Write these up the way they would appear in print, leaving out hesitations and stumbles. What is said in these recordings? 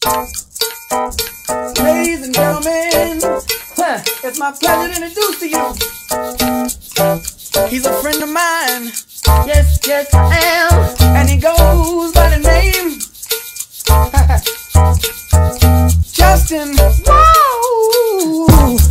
Ladies and gentlemen, it's my pleasure to introduce to you. He's a friend of mine. Yes, yes, I am. And he goes by the name Justin. Whoa!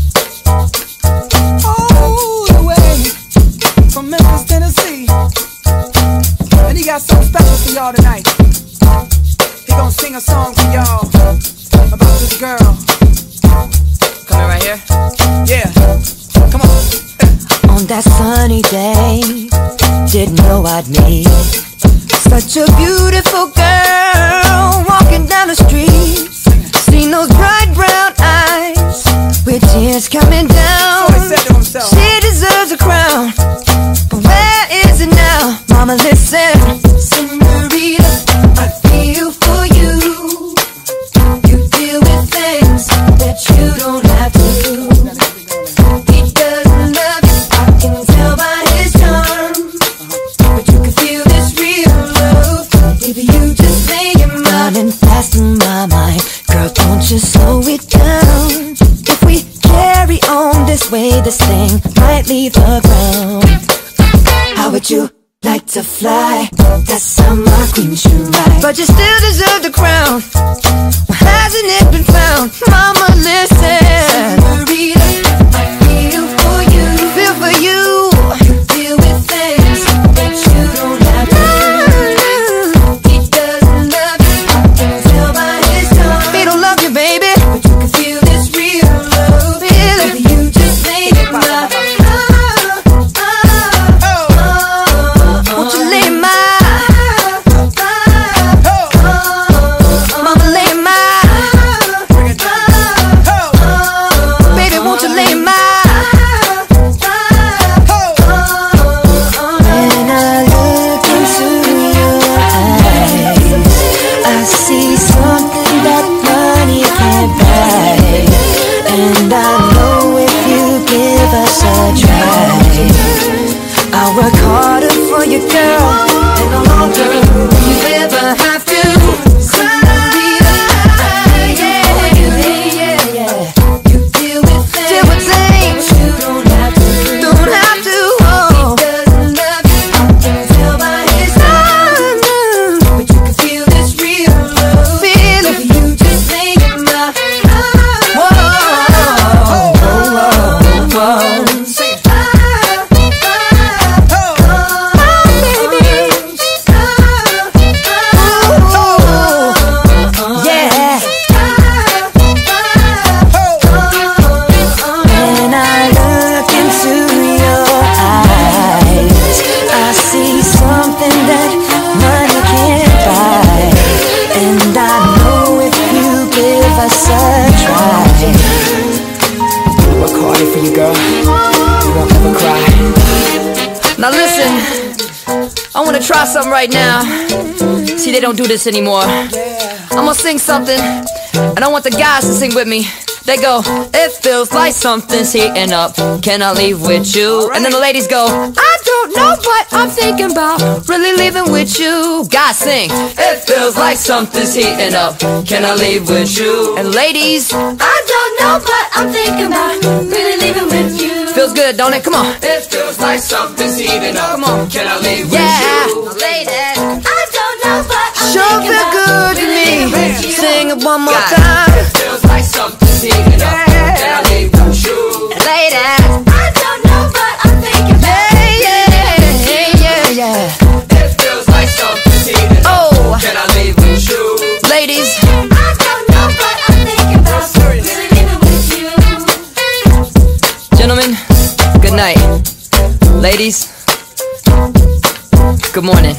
All the way from Memphis, Tennessee. And he got something special for y'all tonight. He gonna sing a song for y'all about this girl. Coming right here? Yeah. Come on. On that sunny day, didn't know I'd meet such a beautiful girl walking down the street. Seen those bright brown eyes with tears coming down. So he said to himself, she deserves a crown, but where is it now? Mama, listen. Señorita, I feel for you. You deal with things that you don't have to do. He doesn't love you, I can tell by his charm, but you can feel this real love if you just lay your mind and fast in my mind. Girl, don't you slow it down. If we carry on this way, this thing might leave the ground. How would you like to fly? That's how my queen should ride. But you still deserve the crown. Well, hasn't it been found? Mama, listen. Señorita, I feel for you. Feel for you. You deal with things that you don't have to do. He doesn't love you, I can tell by his tone. He don't love you, baby, but you can feel this real love. Feel it. You just made it mine. Work harder for your girl, and no longer you ever have to. Señorita, yeah. You deal with things you don't have to. Oh. He doesn't love you, I can tell by his eyes, but you can feel this real love. Feel it. You just make it mine. Whoa. Now listen, I wanna try something right now. See, they don't do this anymore. I'm gonna sing something, and I want the guys to sing with me. They go, it feels like something's heating up, can I leave with you? And then the ladies go, I don't know what I'm thinking about, really leaving with you. Guys sing, it feels like something's heating up, can I leave with you? And ladies, I don't know what I'm thinking about, really leaving with you. Feels good, don't it? Come on. It feels like something's heating up. Come on. Can I leave with you? Ladies, I don't know what I'm sure feel good to me. Sing it one more time. It feels like something's heating up. Can I leave with you? Ladies, I don't know what I'm thinking about. Yeah. It feels like something's heating up. Oh. Can I leave with you? Ladies, I don't know what I'm thinking about. Really living with you. gentlemen, good night. Ladies, good morning.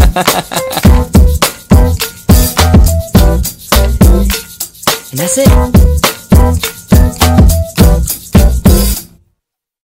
And that's it.